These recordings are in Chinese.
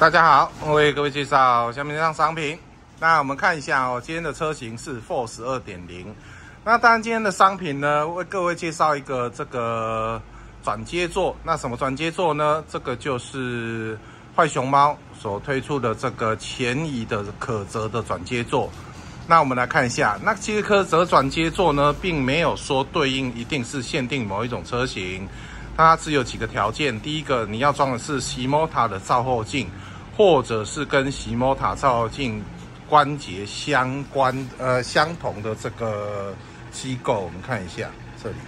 大家好，我为各位介绍下面这张商品。那我们看一下哦，今天的车型是 Force 2.0。那当然，今天的商品呢，为各位介绍一个这个转接座。那什么转接座呢？这个就是坏熊猫所推出的这个前移的可折的转接座。那我们来看一下，那其实可折转接座呢，并没有说对应一定是限定某一种车型，它只有几个条件。第一个，你要装的是Shimota的照后镜，或者是跟Shimota照后镜关节相同的这个机构。我们看一下这里，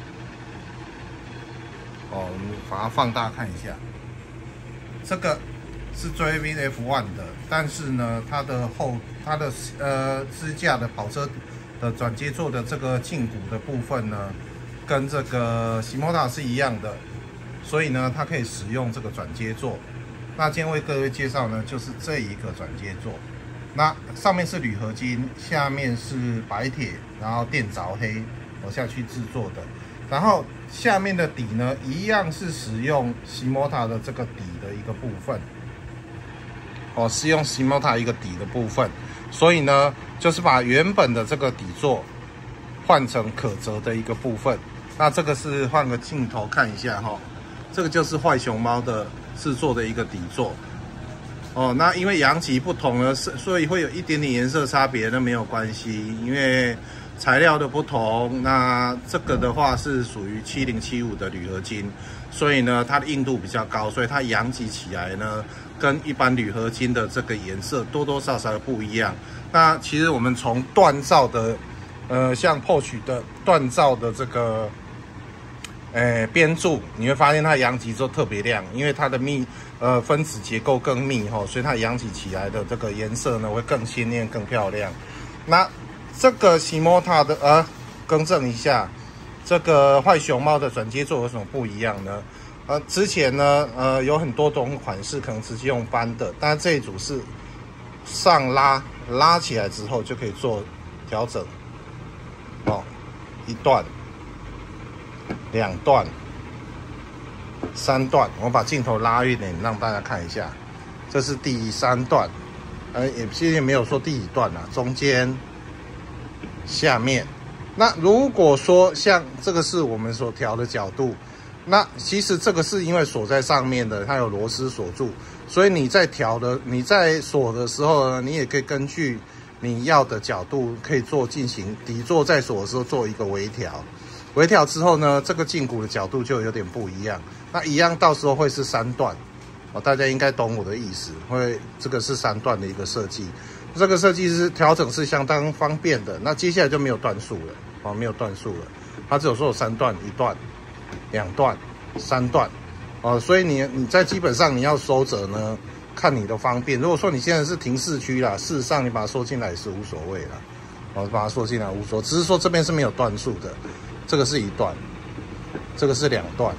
我们把它放大看一下，这个是 Driving F1 的，但是呢，它的支架的跑车的转接座的这个胫骨的部分呢，跟这个Shimota是一样的，所以呢，它可以使用这个转接座。那今天为各位介绍呢，就是这一个转接座。那上面是铝合金，下面是白铁，然后电凿黑下去制作的。然后下面的底呢，一样是使用Shimota的这个底的一个部分。是用Shimota一个底的部分，所以呢，就是把原本的这个底座换成可折的一个部分。那这个是换个镜头看一下哈，这个就是坏熊猫的制作的一个底座。那因为阳极不同呢，所以会有一点点颜色差别，那没有关系，因为材料的不同。那这个的话是属于7075的铝合金，所以呢，它的硬度比较高，所以它阳极起来呢，跟一般铝合金的这个颜色多多少少不一样。那其实我们从锻造的，像 Porsche 的锻造的这个，边柱，你会发现它阳极就特别亮，因为它的分子结构更密所以它阳极起来的这个颜色呢会更鲜艳、更漂亮。那这个Shimota的更正一下，这个坏熊猫的转接座有什么不一样呢？之前呢，有很多种款式可能直接用扳的，但这一组是上拉起来之后就可以做调整。一段、两段、三段，我把镜头拉一点让大家看一下，这是第3段，其实也没有说第几段啦，中间、下面。那如果说像这个是我们所调的角度，那其实这个是因为锁在上面的，它有螺丝锁住，所以你在锁的时候呢，你也可以根据你要的角度，可以进行底座在锁的时候做一个微调。微调之后呢，这个胫骨的角度就有点不一样。那一样到时候会是3段，大家应该懂我的意思。这个是3段的一个设计，这个设计是调整是相当方便的。那接下来就没有段数了，没有段数了，它只有说有3段，1段、2段、3段，所以你在基本上你要收折呢，看你的方便。如果说你现在是停市区啦，事实上你把它收进来也是无所谓啦，把它收进来无所谓，只是说这边是没有段数的。这个是1段，这个是2段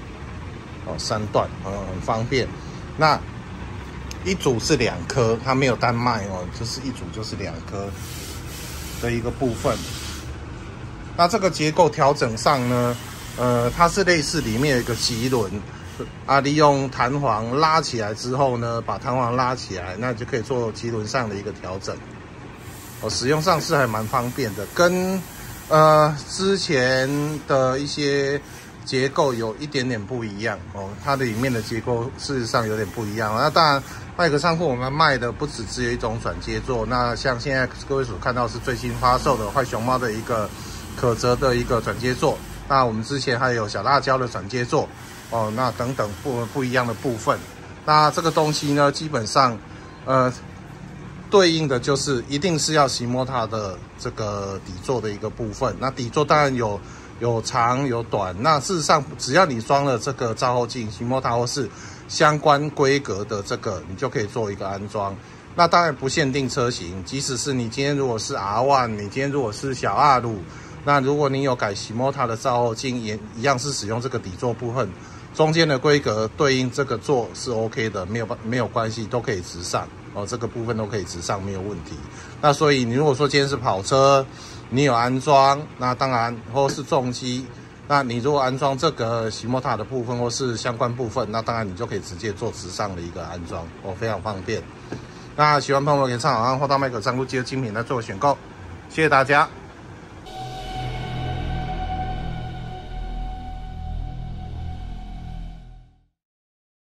，3段，很方便。那一组是2颗，它没有单卖就是一组就是2颗的一个部分。那这个结构调整上呢，它是类似里面有一个棘轮利用弹簧拉起来之后呢，把弹簧拉起来，那就可以做棘轮上的一个调整。使用上是还蛮方便的，跟之前的一些结构有一点点不一样它的里面的结构事实上有点不一样。那当然，麦克仓库我们卖的不只有一种转接座，那像现在各位所看到是最新发售的坏熊猫的一个可折的一个转接座。那我们之前还有小辣椒的转接座那等等不一样的部分。那这个东西呢，基本上对应的就是一定是要Shimota的这个底座的一个部分。那底座当然有长有短，那事实上只要你装了这个照后镜Shimota或是相关规格的这个，你就可以做一个安装。那当然不限定车型，即使是你今天如果是 R1， 你今天如果是小阿鲁，那如果你有改Shimota的照后镜，也一样是使用这个底座部分，中间的规格对应这个座是 OK 的，没有关系，都可以直上这个部分都可以直上，没有问题。那所以你如果说今天是跑车，你有安装，那当然或是重机， 那你如果安装这个洗莫塔的部分或是相关部分，那当然你就可以直接做直上的一个安装，非常方便。那喜欢朋友可以上好汉货到麦克仓库接精品来做选购，谢谢大家。